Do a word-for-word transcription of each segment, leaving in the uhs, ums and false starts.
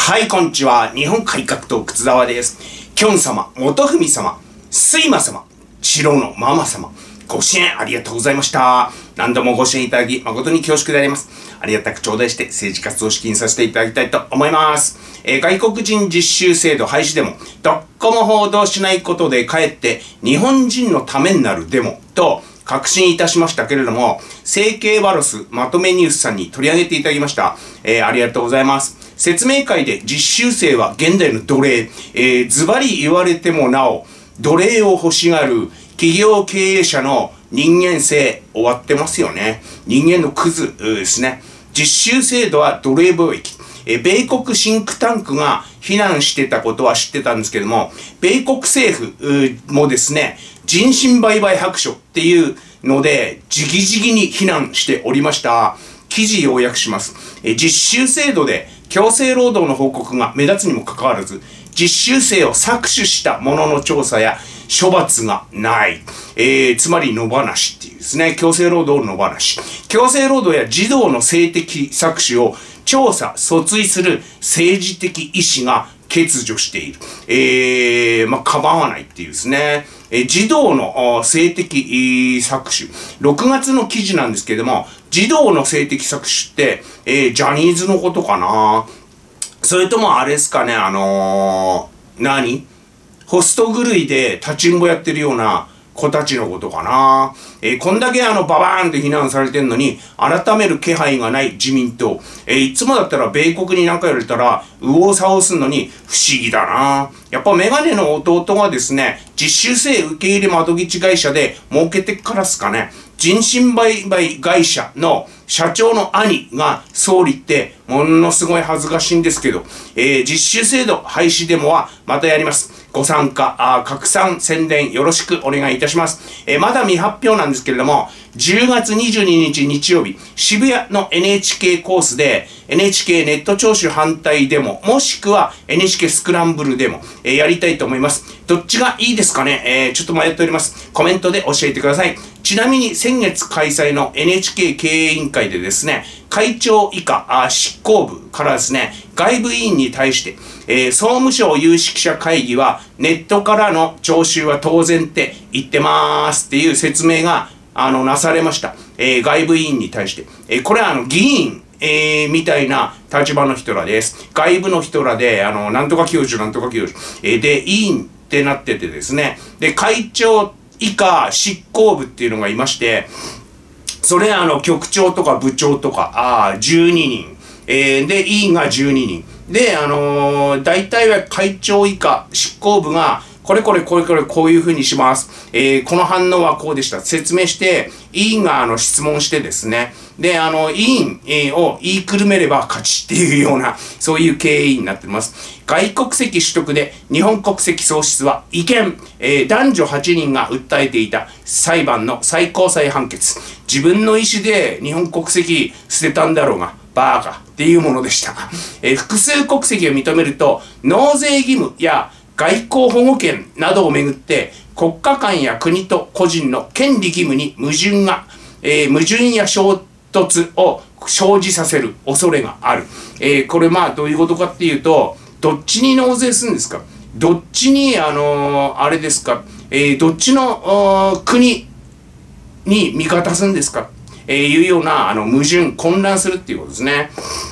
はい、こんにちは。日本改革党、靴沢です。きょん様、元文様、睡魔様、白のママ様、ご支援ありがとうございました。何度もご支援いただき、誠に恐縮であります。ありがたく頂戴して政治活動を資金させていただきたいと思います。えー、外国人実習制度廃止デモ、どこも報道しないことでかえって日本人のためになるデモと、確信いたしましたけれども、整形バロスまとめニュースさんに取り上げていただきました。えー、ありがとうございます。説明会で実習生は現代の奴隷、えー、ズバリ言われてもなお、奴隷を欲しがる企業経営者の人間性終わってますよね。人間のクズですね。実習制度は奴隷貿易。えー、米国シンクタンクが非難してたことは知ってたんですけども、米国政府もですね、人身売買白書っていうので、直々に非難しておりました。記事要約します。え実習制度で強制労働の報告が目立つにもかかわらず、実習生を搾取した者の調査や処罰がない。えー、つまり野放しっていうですね、強制労働の野放し。強制労働や児童の性的搾取を調査、訴追する政治的意思が欠如している。えー、まあ、構わないっていうですね。えー、児童の性的搾取。ろくがつの記事なんですけれども、児童の性的搾取って、えー、ジャニーズのことかな？それともあれですかね、あのー、何？ホスト狂いで立ちんぼやってるような子たちのことかな。えー、こんだけあのババーンって非難されてんのに、改める気配がない自民党。えー、いつもだったら米国に何か言われたら、右往左往すんのに不思議だな。やっぱメガネの弟がですね、実習生受け入れ窓口会社で儲けてからっすかね。人身売買会社の社長の兄が総理ってものすごい恥ずかしいんですけど、えー、実習制度廃止デモはまたやります。ご参加、あ拡散、宣伝よろしくお願いいたします。えー、まだ未発表なんですけれども、じゅうがつにじゅうににち日曜日、渋谷の エヌエイチケー コースで エヌエイチケー ネット聴取反対デモ、もしくは エヌエイチケー スクランブルデモ、えー、やりたいと思います。どっちがいいですかね、えー、ちょっと迷っております。コメントで教えてください。ちなみに先月開催の エヌエイチケー 経営委員会でですね、会長以下あ執行部からですね、外部委員に対して、えー、総務省有識者会議はネットからの徴収は当然って言ってますっていう説明があのなされました。えー、外部委員に対して。えー、これはあの議員、えー、みたいな立場の人らです。外部の人らで、あの、なんとか教授、なんとか教授。えー、で、委員ってなっててですね。で、会長以下執行部っていうのがいまして、それあの局長とか部長とか、ああ、じゅうににん。えー、で、委員がじゅうににん。で、あのー、大体は会長以下執行部が、これこれこれこれこういうふうにします。えー、この反応はこうでした。説明して、委員があの質問してですね。で、あの、委員、えー、を言いくるめれば勝ちっていうような、そういう経営委員になってます。外国籍取得で日本国籍喪失は違憲。えー、男女はちにんが訴えていた裁判の最高裁判決。自分の意思で日本国籍捨てたんだろうが、バーカっていうものでした。えー、複数国籍を認めると、納税義務や外交保護権などをめぐって国家間や国と個人の権利義務に矛盾が、えー、矛盾や衝突を生じさせる恐れがある。えー、これまあどういうことかっていうと、どっちに納税するんですか？どっちにあのー、あれですか？えー、どっちの国に味方するんですか？えー、いうようなあの矛盾、混乱するっていうことですね。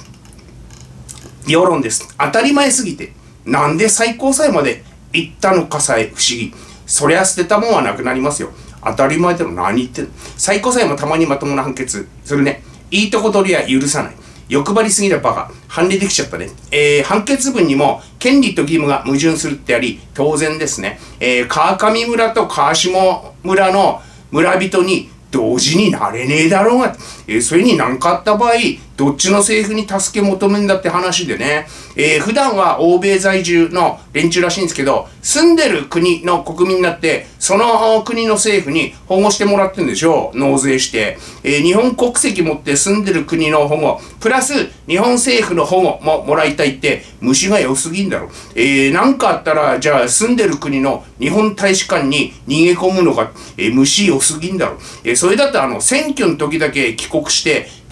世論です。当たり前すぎて。なんで最高裁まで行ったのかさえ不思議。そりゃ捨てたもんはなくなりますよ。当たり前でも何言ってんの。最高裁もたまにまともな判決するね。いいとこ取りは許さない。欲張りすぎだバカ。判例できちゃったね。えー、判決文にも権利と義務が矛盾するってあり、当然ですね。えー、川上村と川下村の村人に同時になれねえだろうが。えー、それに何かあった場合、どっちの政府に助け求めんだって話でね。えー、普段は欧米在住の連中らしいんですけど、住んでる国の国民になって、その国の政府に保護してもらってるんでしょう。納税して。えー、日本国籍持って住んでる国の保護、プラス日本政府の保護ももらいたいって、虫が良すぎんだろ。えー、なんかあったら、じゃあ住んでる国の日本大使館に逃げ込むのが、えー、虫良すぎんだろ。えー、それだとあの、選挙の時だけ帰国して、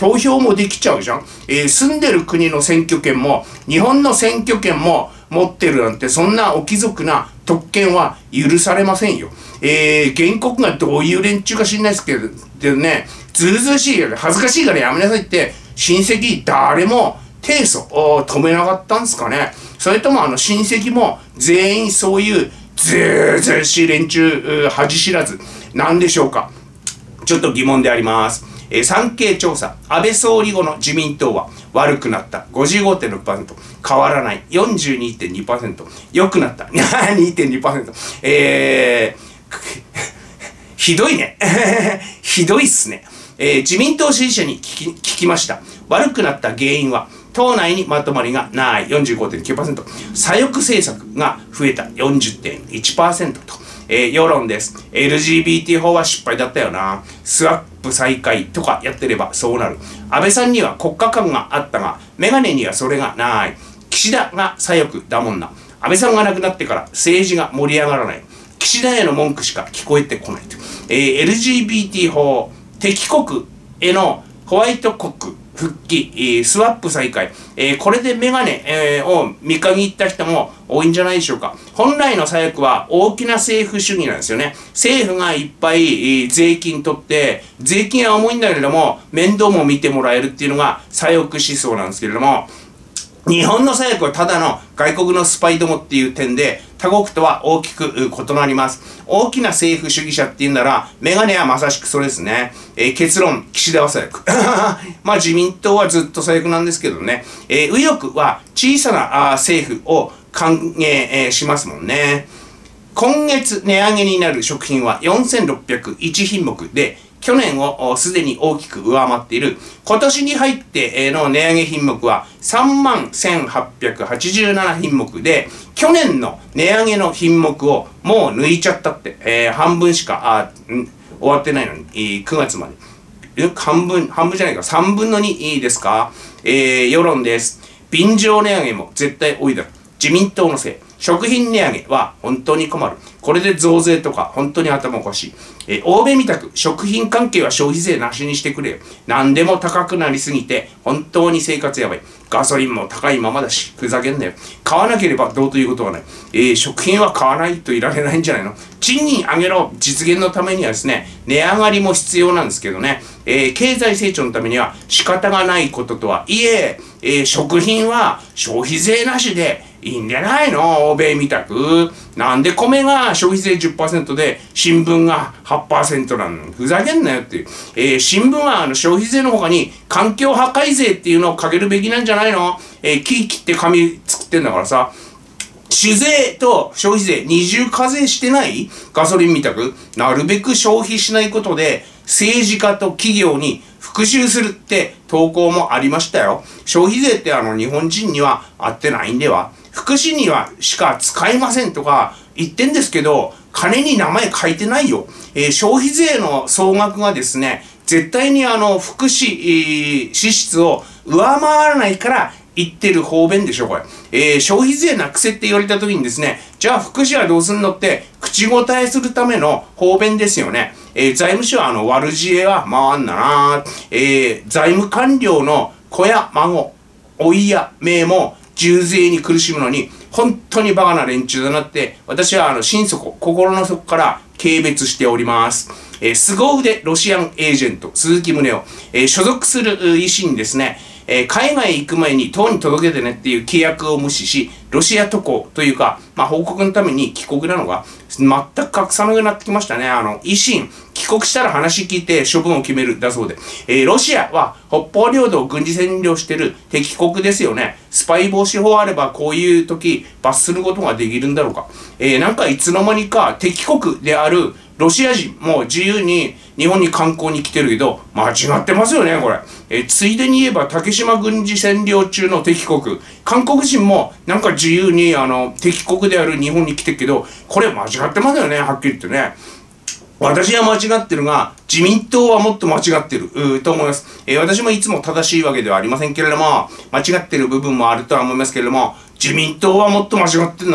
投票もできちゃうじゃん。えー、住んでる国の選挙権も、日本の選挙権も持ってるなんて、そんなお貴族な特権は許されませんよ。えー、原告がどういう連中か知んないですけど、でね、ずうずうしい、恥ずかしいからやめなさいって、親戚誰も提訴を止めなかったんですかね。それともあの親戚も全員そういうずうずうしい連中、恥知らずなんでしょうか。ちょっと疑問であります。えー、産経調査、安倍総理後の自民党は悪くなった ごじゅうごてんろくパーセント、変わらない よんじゅうにてんにパーセント、良くなった にてんにパーセント、えー、ひどいね。ひどいっすね。えー、自民党支持者に聞き、聞きました。悪くなった原因は、党内にまとまりがない よんじゅうごてんきゅうパーセント、左翼政策が増えた よんじゅってんいちパーセント と、えー、世論です。エルジービーティー 法は失敗だったよな。スワップ再開とかやってればそうなる。安倍さんには国家観があったが、メガネにはそれがない。岸田が左翼だもんな。安倍さんが亡くなってから政治が盛り上がらない。岸田への文句しか聞こえてこないと。えー、エルジービーティー 法、敵国へのホワイト国復帰、えー、スワップ再開、えー、これでメガネ、えー、を見限った人も多いんじゃないでしょうか。本来の左翼は大きな政府主義なんですよね。政府がいっぱい、えー、税金取って、税金は重いんだけれども、面倒も見てもらえるっていうのが左翼思想なんですけれども、日本の左翼はただの外国のスパイどもっていう点で他国とは大きく異なります。大きな政府主義者っていうならメガネはまさしくそれですね。えー、結論、岸田は左翼。まあ自民党はずっと左翼なんですけどね。えー、右翼は小さなあ政府を歓迎、えー、しますもんね。今月値上げになる食品はよんせんろっぴゃくいちひんもくで、去年をすでに大きく上回っている。今年に入っての値上げ品目はさんまんせんはっぴゃくはちじゅうななひんもくで、去年の値上げの品目をもう抜いちゃったって、えー、半分しかあん終わってないのに、えー、くがつまで。半分、半分じゃないか、さんぶんのにですか。えー、世論です。便乗値上げも絶対多いだろ。自民党のせい。食品値上げは本当に困る。これで増税とか本当に頭おかしい。えー、欧米みたく食品関係は消費税なしにしてくれよ。何でも高くなりすぎて本当に生活やばい。ガソリンも高いままだし、ふざけんなよ。買わなければどうということはない。えー、食品は買わないといられないんじゃないの。賃金上げの実現のためにはですね、値上がりも必要なんですけどね、えー、経済成長のためには仕方がないこととはいえ、えー、食品は消費税なしでいいんじゃないの？欧米みたく。なんで米が消費税 じゅっパーセント で新聞が はちパーセント なの？ふざけんなよっていう。えー、新聞はあの消費税の他に環境破壊税っていうのをかけるべきなんじゃないの？えー、木切って紙作ってんだからさ。酒税と消費税二重課税してない？ガソリンみたく。なるべく消費しないことで政治家と企業に復讐するって投稿もありましたよ。消費税ってあの日本人には合ってないんでは。福祉にはしか使えませんとか言ってんですけど、金に名前書いてないよ。えー、消費税の総額がですね、絶対にあの福祉、えー、支出を上回らないから言ってる方便でしょ、これ。えー、消費税なくせって言われた時にですね、じゃあ福祉はどうすんのって口答えするための方便ですよね。えー、財務省はあの悪知恵は回んなな。えー、財務官僚の子や孫、甥や姪も重税に苦しむのに本当にバカな連中だなって私はあの心底心の底から軽蔑しております。えー、凄腕ロシアンエージェント鈴木宗男、えー、所属する医師にですね、えー、海外へ行く前に党に届けてねっていう契約を無視し、ロシア渡航というか、まあ、報告のために帰国なのが全く隠さなくなってきましたね。あの維新帰国したら話聞いて処分を決めるだそうで、えー、ロシアは北方領土を軍事占領してる敵国ですよね。スパイ防止法あればこういう時罰することができるんだろうか。えー、なんかいつの間にか敵国であるロシア人も自由に日本に観光に来てるけど、間違ってますよね、これ。えー、ついでに言えば、竹島軍事占領中の敵国、韓国人もなんか自由にあの敵国である日本に来てるけど、これ間違ってますよね、はっきり言ってね。私は間違ってるが、自民党はもっと間違ってると思います。えー、私もいつも正しいわけではありませんけれども、間違ってる部分もあるとは思いますけれども、自民党はもっと間違ってるなぁ。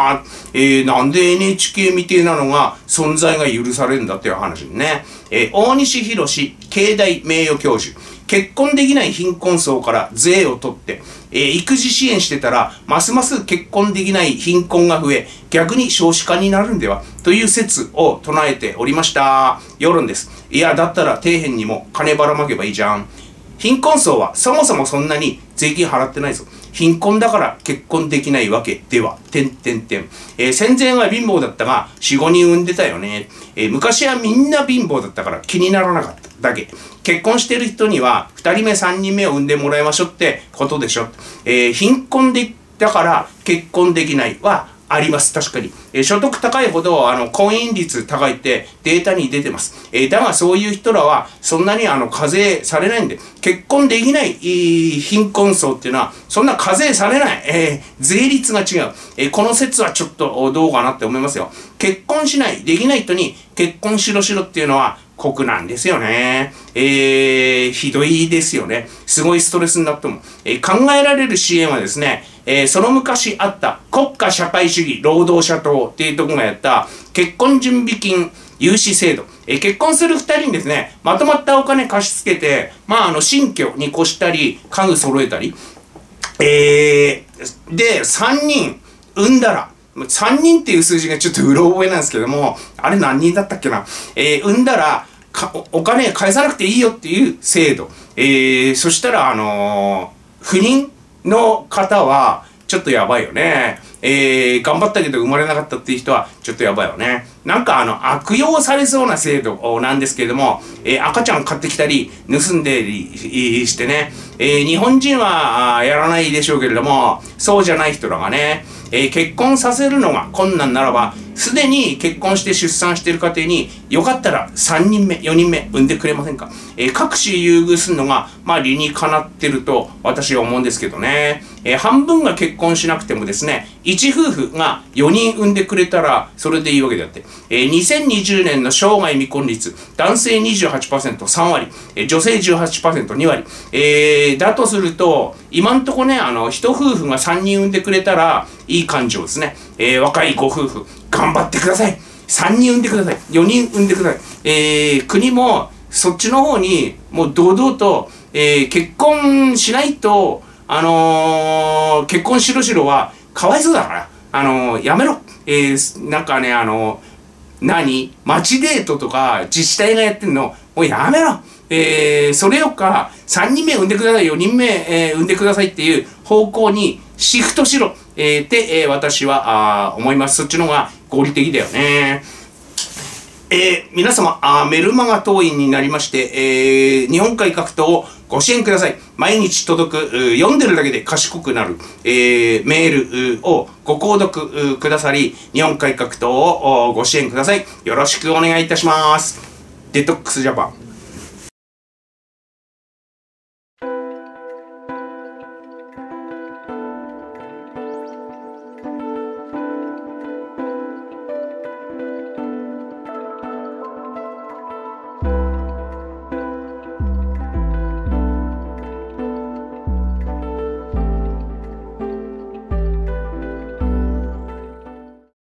なえー、なんで エヌエイチケー みてえなのが存在が許されるんだっていう話ね。えー、大西博士、経大名誉教授。結婚できない貧困層から税を取って、えー、育児支援してたら、ますます結婚できない貧困が増え、逆に少子化になるんではという説を唱えておりました。世論です。いや、だったら底辺にも金ばらまけばいいじゃん。貧困層はそもそもそんなに税金払ってないぞ。貧困だから結婚できないわけでは、てんてんてん。えー、戦前は貧乏だったが、よん、ごにん産んでたよね。えー、昔はみんな貧乏だったから気にならなかっただけ。結婚してる人にはふたりめさんにんめを産んでもらいましょうってことでしょ。えー、貧困でだから結婚できないはあります。確かに。えー、所得高いほど、あの、婚姻率高いってデータに出てます。えー、だがそういう人らは、そんなにあの、課税されないんで、結婚できない、えー、貧困層っていうのは、そんな課税されない。えー、税率が違う。えー、この説はちょっとどうかなって思いますよ。結婚しない、できない人に結婚しろしろっていうのは、酷なんですよね。えー、ひどいですよね。すごいストレスになっても。えー、考えられる支援はですね、えー、その昔あった国家社会主義労働者党っていうところがやった結婚準備金融資制度。えー、結婚する二人にですね、まとまったお金貸し付けて、まあ、あの、新居に越したり、家具揃えたり、えー、で、三人産んだら、さんにんっていう数字がちょっとうろ覚えなんですけども、あれ何人だったっけな。えー、産んだらかお、お金返さなくていいよっていう制度。えー、そしたら、あのー、不妊の方は、ちょっとやばいよね。えー、頑張ったけど生まれなかったっていう人は、ちょっとやばいよね。なんかあの、悪用されそうな制度なんですけれども、えー、赤ちゃん買ってきたり、盗んでりしてね、えー、日本人はやらないでしょうけれども、そうじゃない人らがね、えー、結婚させるのが困難ならば、すでに結婚して出産している家庭によかったらさんにんめ、よにんめ産んでくれませんか。えー、各種優遇するのが、まあ理にかなってると私は思うんですけどね。えー、半分が結婚しなくてもですね、一夫婦がよにん産んでくれたらそれでいいわけであって、えー、にせんにじゅうねんの生涯未婚率、男性 にじゅうはちパーセントさんわり、えー、女性 じゅうはちパーセントにわり、えー、だとすると、今んとこね、あの、一夫婦がさんにん産んでくれたらいい感情ですね。えー、若いご夫婦、頑張ってください。さんにん産んでください。よにん産んでください。えー、国もそっちの方にもう堂々と、えー、結婚しないと、あのー、結婚しろしろはかわいそうだから、あのー、やめろ。えー、なんかね、あのー、何街デートとか自治体がやってんの、もうやめろ。えー、それよか、さんにんめ産んでください、よにんめ、えー、産んでくださいっていう方向にシフトしろ。えー、って、えー、私は、あ思います。そっちの方が合理的だよね。えー、皆様、あメルマガ党員になりまして、えー、日本改革党をご支援ください。毎日届く、読んでるだけで賢くなる、えー、メールをご購読くださり、日本改革党をご支援ください。よろしくお願いいたします。デトックスジャパン。